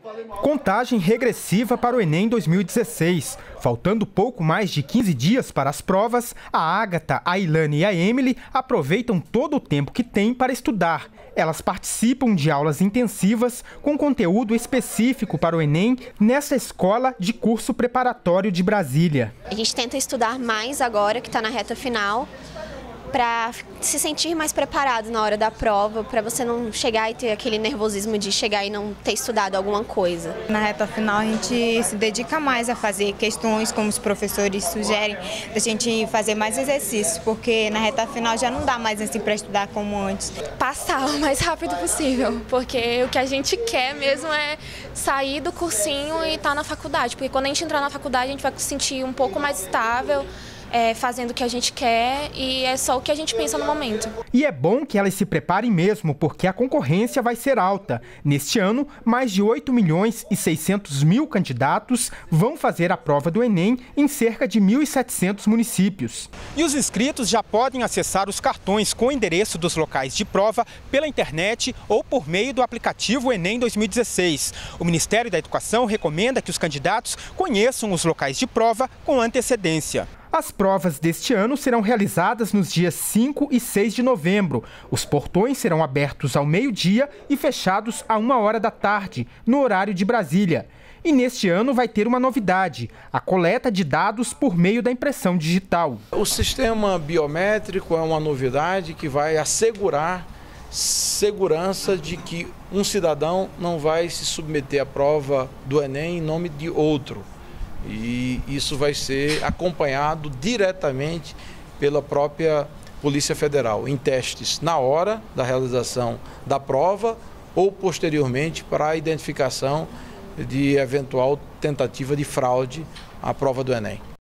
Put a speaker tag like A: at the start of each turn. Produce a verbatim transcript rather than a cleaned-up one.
A: Contagem regressiva para o Enem dois mil e dezesseis. Faltando pouco mais de quinze dias para as provas, a Ágata, a Ilane e a Emily aproveitam todo o tempo que têm para estudar. Elas participam de aulas intensivas com conteúdo específico para o Enem nesta escola de curso preparatório de Brasília.
B: A gente tenta estudar mais agora, que está na reta final, para se sentir mais preparado na hora da prova, para você não chegar e ter aquele nervosismo de chegar e não ter estudado alguma coisa.
C: Na reta final a gente se dedica mais a fazer questões como os professores sugerem, da gente fazer mais exercícios, porque na reta final já não dá mais assim para estudar como antes.
D: Passar o mais rápido possível, porque o que a gente quer mesmo é sair do cursinho e estar na faculdade, porque quando a gente entrar na faculdade a gente vai se sentir um pouco mais estável, É, fazendo o que a gente quer, e é só o que a gente pensa no momento.
A: E é bom que elas se preparem mesmo, porque a concorrência vai ser alta. Neste ano, mais de oito milhões e seiscentos mil candidatos vão fazer a prova do Enem em cerca de mil e setecentos municípios. E os inscritos já podem acessar os cartões com o endereço dos locais de prova pela internet ou por meio do aplicativo Enem dois mil e dezesseis. O Ministério da Educação recomenda que os candidatos conheçam os locais de prova com antecedência. As provas deste ano serão realizadas nos dias cinco e seis de novembro. Os portões serão abertos ao meio-dia e fechados a uma hora da tarde, no horário de Brasília. E neste ano vai ter uma novidade: a coleta de dados por meio da impressão digital.
E: O sistema biométrico é uma novidade que vai assegurar segurança de que um cidadão não vai se submeter à prova do Enem em nome de outro. E isso vai ser acompanhado diretamente pela própria Polícia Federal, em testes na hora da realização da prova ou posteriormente para a identificação de eventual tentativa de fraude à prova do Enem.